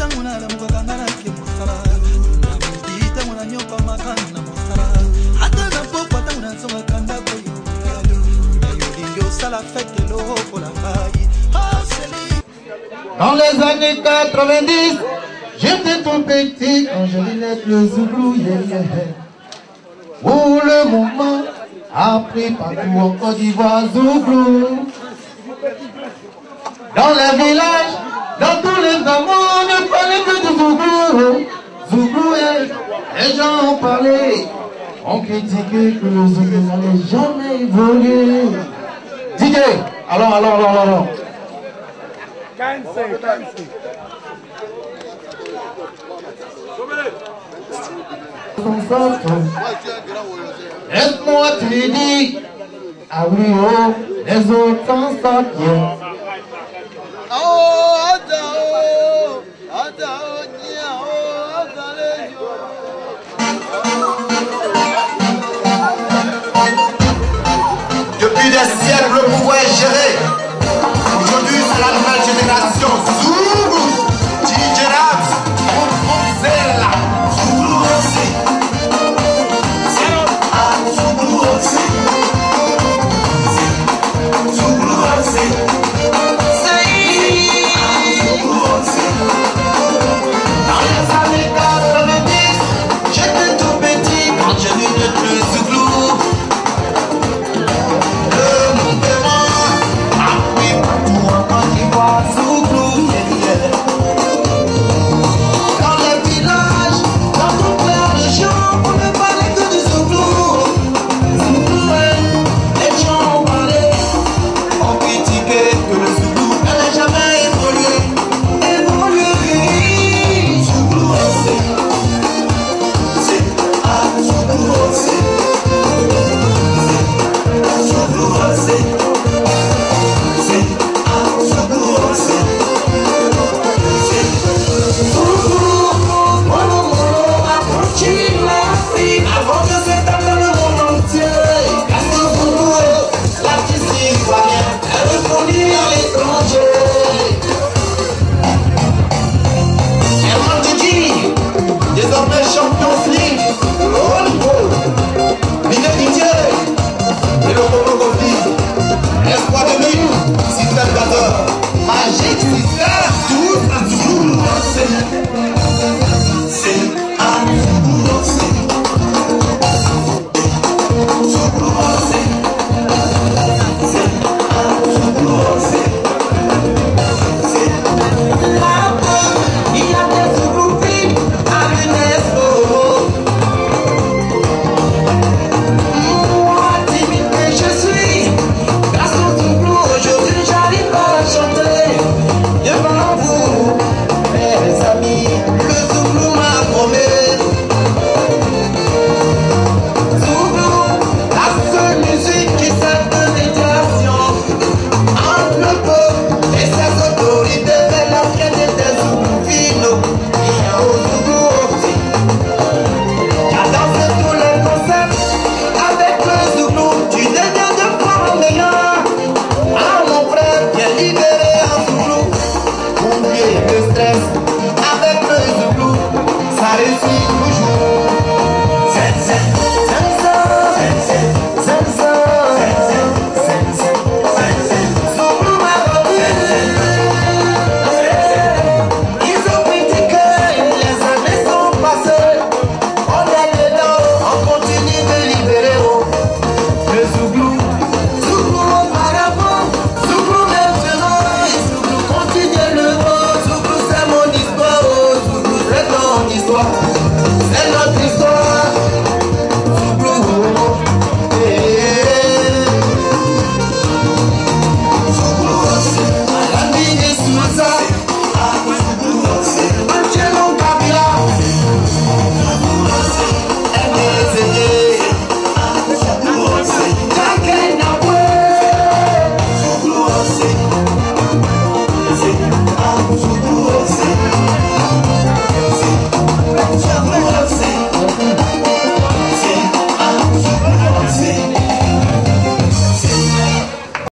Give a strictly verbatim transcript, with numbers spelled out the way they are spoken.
Dans les années quatre-vingt-dix, j'étais tout petit quand je lisais le Zouglou, yeah, yeah. Où le mouvement a pris partout en Côte d'Ivoire, Zouglou. Dans les villages, dans tous les amours, on ne parlait que de Zouglou. Zouglou, yeah. Les gens ont parlé, ont critiqué que le Zouglou n'allait jamais évoluer. D J, allons, allons, allons, allons. Laisse-moi te dire, ah oui, oh, les autres s'en sortent. Depuis des siècles, le pouvoir est géré. Aujourd'hui, c'est la nouvelle génération.